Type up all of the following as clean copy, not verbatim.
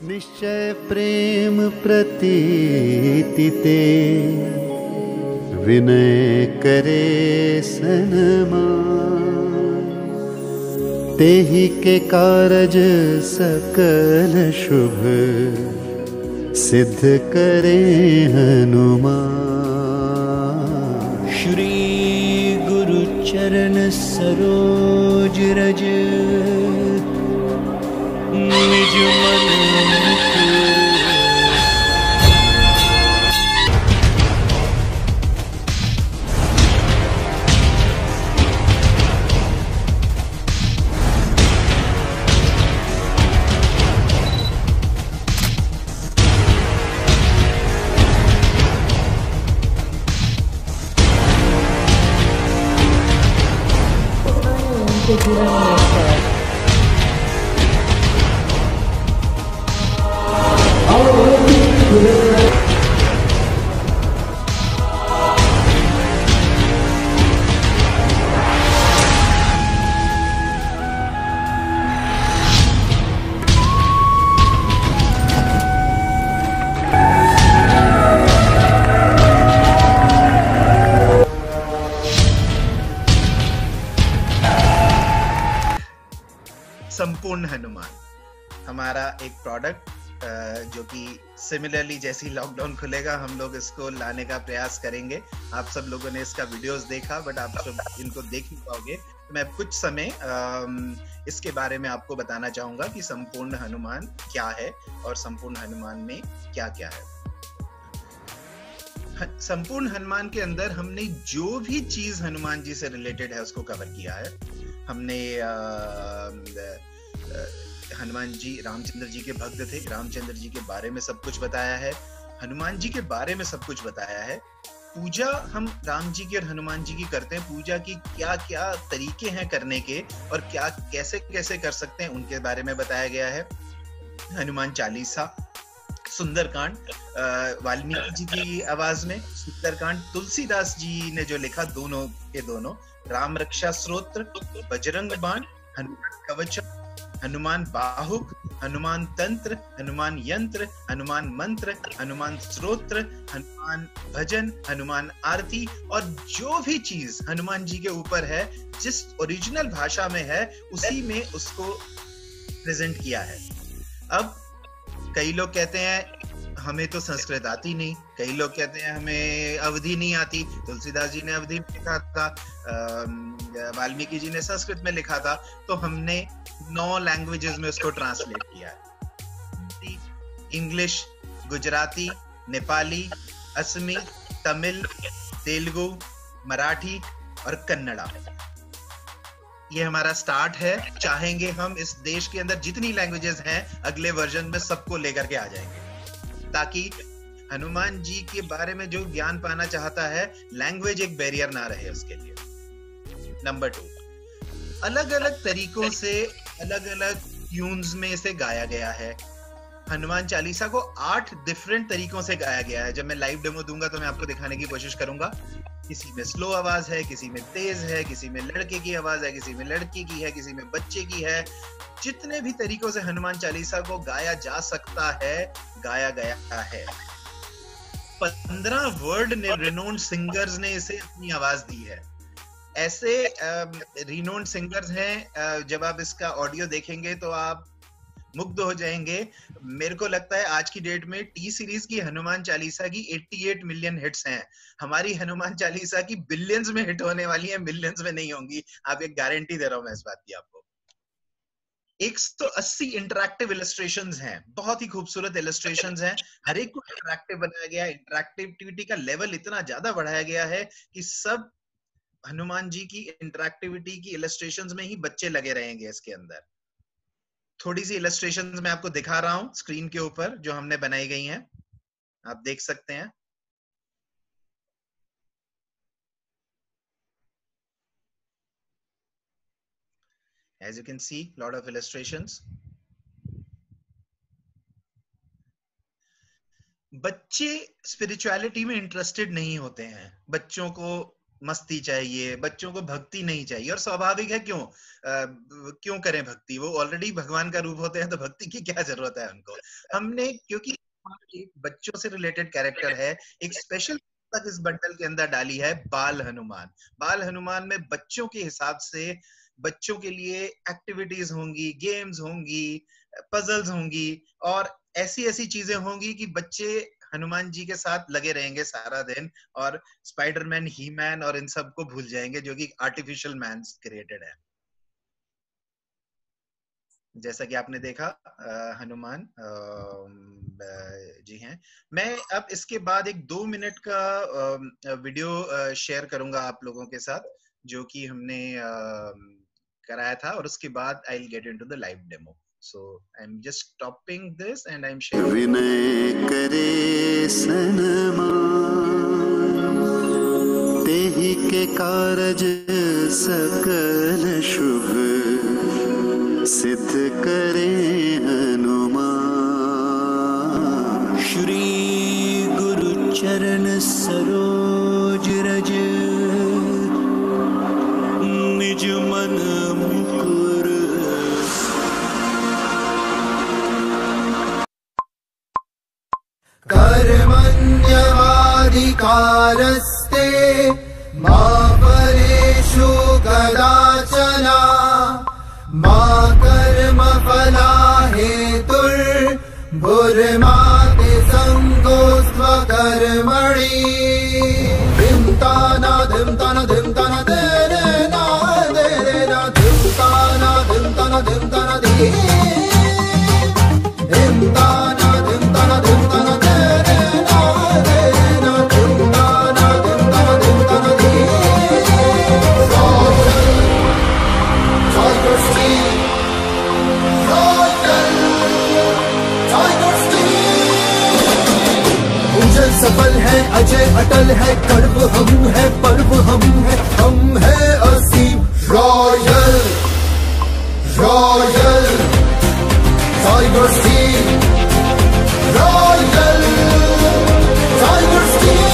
निश्चय प्रेम प्रतीति ते, विनय करे सनमान। तेहि के कारज सकल शुभ, सिद्ध करे हनुमान। श्री गुरु चरण सरोज रज, निज मन मुकुर। संपूर्ण हनुमान हमारा एक प्रोडक्ट जो कि सिमिलरली जैसी लॉकडाउन खुलेगा हम लोग इसको लाने का प्रयास करेंगे। आप सब लोगों ने इसका वीडियोस देखा, बट आप सब इनको देख नहीं पाओगे, तो मैं कुछ समय इसके बारे में आपको बताना चाहूंगा कि संपूर्ण हनुमान क्या है और संपूर्ण हनुमान में क्या क्या है। संपूर्ण हनुमान के अंदर हमने जो भी चीज हनुमान जी से रिलेटेड है उसको कवर किया है। हमने हनुमान जी रामचंद्र जी के भक्त थे, रामचंद्र जी के बारे में सब कुछ बताया है। हनुमान जी के बारे में सब कुछ बताया है। पूजा हम राम जी की और हनुमान जी की करते हैं, पूजा की क्या क्या तरीके हैं करने के और क्या कैसे कैसे कर सकते हैं उनके बारे में बताया गया है। हनुमान चालीसा, सुंदरकांड वाल्मीकि जी की आवाज में, सुंदरकांड तुलसीदास जी ने जो लिखा, दोनों के दोनों, राम रक्षा स्तोत्र, बजरंग बाण, हनुमान कवच, हनुमान बाहुक, हनुमान तंत्र, हनुमान यंत्र, हनुमान मंत्र, हनुमान स्तोत्र, हनुमान भजन, हनुमान आरती, और जो भी चीज हनुमान जी के ऊपर है जिस ओरिजिनल भाषा में है उसी में उसको प्रेजेंट किया है। अब कई लोग कहते हैं हमें तो संस्कृत आती नहीं, कई लोग कहते हैं हमें अवधी नहीं आती। तुलसीदास जी ने अवधी में लिखा था, वाल्मीकि जी ने संस्कृत में लिखा था, तो हमने 9 लैंग्वेजेस में उसको ट्रांसलेट किया है। इंग्लिश, गुजराती, नेपाली, असमी, तमिल, तेलुगु, मराठी और कन्नड़ा। ये हमारा स्टार्ट है। चाहेंगे हम इस देश के अंदर जितनी लैंग्वेजेस हैं अगले वर्जन में सबको लेकर के आ जाएंगे, ताकि हनुमान जी के बारे में जो ज्ञान पाना चाहता है, लैंग्वेज एक बैरियर ना रहे उसके लिए। नंबर 2, अलग अलग तरीकों से अलग अलग ट्यून्स में इसे गाया गया है। हनुमान चालीसा को 8 डिफरेंट तरीकों से गाया गया है। जब मैं लाइव डेमो दूंगा तो मैं आपको दिखाने की कोशिश करूंगा। किसी में स्लो आवाज है, किसी में तेज है, किसी में लड़के की आवाज है, किसी में लड़की की है, किसी में बच्चे की है। जितने भी तरीकों से हनुमान चालीसा को गाया जा सकता है गाया गया है। 15 वर्ल्ड रिनोन्ड सिंगर्स ने इसे अपनी आवाज दी है। ऐसे रिनोन्ड सिंगर्स हैं, जब आप इसका ऑडियो देखेंगे तो आप मुग्ध हो जाएंगे। मेरे को लगता है आज की डेट में टी सीरीज की हनुमान चालीसा की 88 मिलियन हिट्स हैं। हमारी हनुमान चालीसा की बिलियंस में हिट होने वाली है, मिलियंस में नहीं होंगी। आप एक गारंटी दे रहा हूं मैं इस बात की आपको। 180 इंटरैक्टिव इलस्ट्रेशंस हैं, बहुत ही खूबसूरत इलस्ट्रेशंस हैं। हर एक को इंटरैक्टिव बनाया गया है। इंटरैक्टिविटी का लेवल इतना ज्यादा बढ़ाया गया है कि सब हनुमान जी की इंटरैक्टिविटी की इलस्ट्रेशंस में ही बच्चे लगे रहेंगे इसके अंदर। थोड़ी सी इलस्ट्रेशंस मैं आपको दिखा रहा हूं स्क्रीन के ऊपर जो हमने बनाई गई हैं, आप देख सकते हैं। As you can see, lot of illustrations. बच्चे स्पिरिचुअलिटी में इंटरेस्टेड नहीं होते हैं। बच्चों को मस्ती चाहिए, बच्चों को भक्ति नहीं चाहिए। और स्वाभाविक है, क्यों करें भक्ति, वो ऑलरेडी भगवान का रूप होते हैं, तो भक्ति की क्या जरूरत है उनको। हमने, क्योंकि बच्चों से रिलेटेड कैरेक्टर है, एक स्पेशल तक इस बंडल के अंदर डाली है बाल हनुमान। बाल हनुमान में बच्चों के हिसाब से बच्चों के लिए एक्टिविटीज होंगी, गेम्स होंगी, पजल्स होंगी, और ऐसी ऐसी चीजें होंगी कि बच्चे हनुमान जी के साथ लगे रहेंगे सारा दिन, और स्पाइडरमैन, ही मैन और इन सब को भूल जाएंगे, जो कि आर्टिफिशियल मैन क्रिएटेड है। जैसा कि आपने देखा हनुमान जी हैं। मैं अब इसके बाद एक 2 मिनट का वीडियो शेयर करूंगा आप लोगों के साथ, जो कि हमने कराया था, और उसके बाद I will get into the live demo. So I'm just stopping this and I'm sharing. विनय करे सनमान, तेहि के कारज सकल शुभ, सिद्ध करे हनुमान। श्री गुरु चरण सरोज रज, निज मन मुकुर। कर्मण्यवाधिकारस्ते मा फलेषु कदाचन, मा कर्मफलाहेतुर्भुर्मा ते संगोऽस्त्वकर्मणि। धिं ताना धिं तना धिं तना देरे ना देरे ना, धिं ताना धिं तना धिं तना धी, धिं ताना धिं तना धिं तना देरे ना देरे ना, धिं ताना धिं तना धिं तना धी। Tiger Steel, Tiger Steel। उजल सफल है, अजय अटल है, कर्व हम है, पर्व हम है असीम। Royal royal tiger steel, royal tiger steel.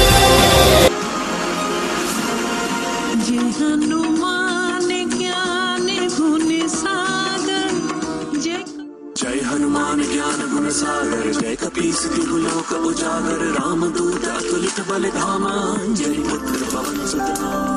जय हनुमान ज्ञान गुण सागर, जय हनुमान ज्ञान गुण सागर, जय कपीस तिहु लोक उजागर, रामदूत अतुलित बल धामा, अंजनी पुत्र पवन सुत नामा।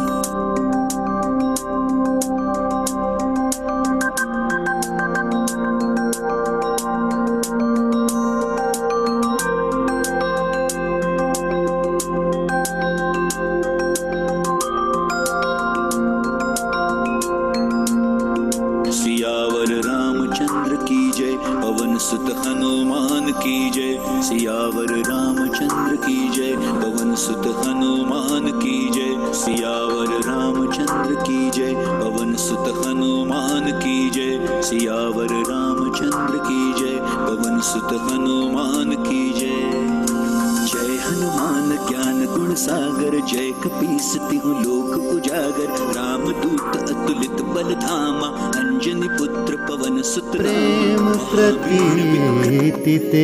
सियावर रामचंद्र की जय, पवन सुत हनुमान की जय। सियावर रामचंद्र की जय, पवन सुत हनुमान की जय। सियावर रामचंद्र की जय, पवन सुत हनुमान की जय। सियावर रामचंद्र की जय, पवन सुत हनुमान की जय। जय हनुमान ज्ञान गुण सागर, जय कपीस तिहु लोक उजागर, रामदूत अतुलित बल धामा, अंजनी पुत्र पवन सुत। प्रेम प्रतीति ते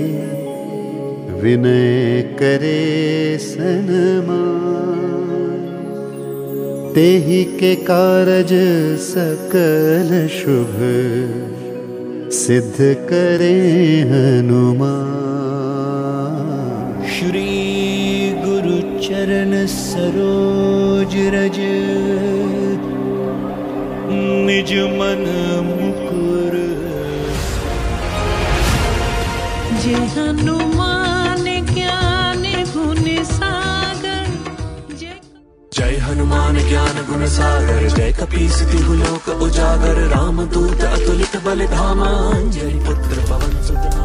विनय करे सनमान, तेहि के कारज सकल शुभ, सिद्ध करे हनुमान। श्री गुरु चरण सरोज रज, निज मन मुकुर। जय हनुमान ज्ञान गुण सागर, जय हनुमान ज्ञान गुण सागर, जय कपीस तिहु लोक उजागर, रामदूत अतुलित बल धामा, अंजनी पुत्र पवन सुत नामा।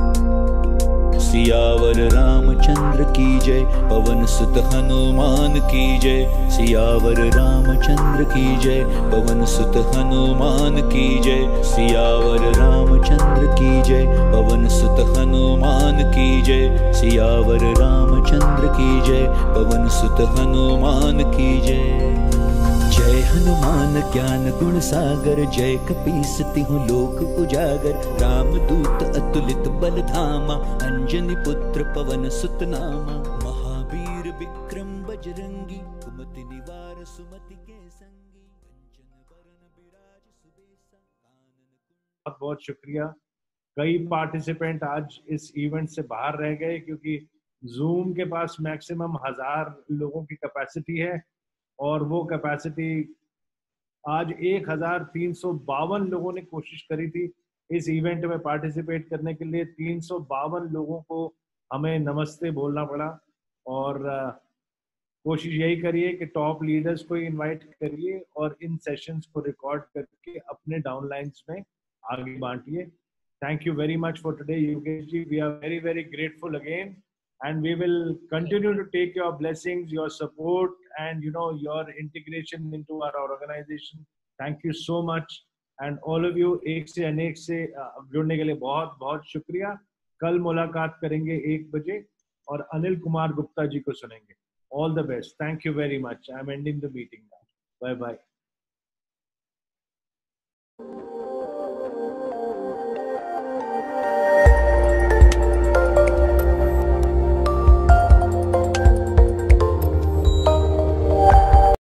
सियावर रामचंद्र की जय, पवन सुत हनुमान की की जय, सियावर रामचंद्र की जय, पवन सुत हनुमान की जय, सियावर रामचंद्र की जय, पवन सुत हनुमान की जय, सियावर रामचंद्र की जय, पवन सुत हनुमान की जय। जय हनुमान ज्ञान गुण सागर, जय कपीस तिहुँ लोक उजागर, रामदूत अतुलित बल धामा, अंजनी पुत्र पवन सुत नामा, महावीर विक्रम बजरंगी, कुमति निवार सुमति के संगी, कंचन बरन बिराज सुबेसा, कानन बहुत बहुत शुक्रिया। कई पार्टिसिपेंट आज इस इवेंट से बाहर रह गए क्योंकि जूम के पास मैक्सिमम 1000 लोगों की कैपेसिटी है और वो कैपेसिटी आज 1352 लोगों ने कोशिश करी थी इस इवेंट में पार्टिसिपेट करने के लिए। 352 लोगों को हमें नमस्ते बोलना पड़ा और कोशिश यही करिए कि टॉप लीडर्स को इनवाइट करिए और इन सेशंस को रिकॉर्ड करके अपने डाउनलाइंस में आगे बांटिए। Thank you very much for today, Yogesh ji. We are very, very grateful again, and we will continue to take your blessings, your support, and your integration into our organization. Thank you so much, and all of you एक से अनेक से जुड़ने के लिए बहुत बहुत शुक्रिया। कल मुलाकात करेंगे 1 बजे और अनिल कुमार गुप्ता जी को सुनेंगे। All the best. Thank you very much. I am ending the meeting now. Bye bye.